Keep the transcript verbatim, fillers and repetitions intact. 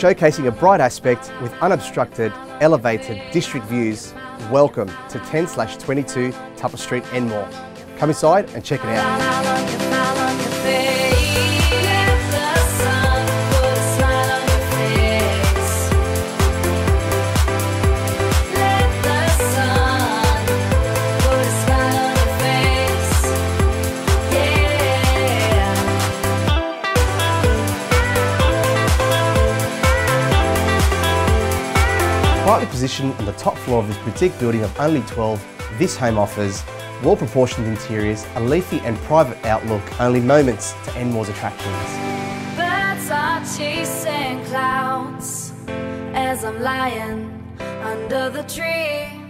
Showcasing a bright aspect with unobstructed, elevated district views, welcome to ten slash twenty-two Tupper Street, Enmore. Come inside and check it out. Quietly positioned on the top floor of this boutique building of only twelve, this home offers well-proportioned interiors, a leafy and private outlook, only moments to Enmore's attractions. Birds are chasing clouds as I'm lying under the tree.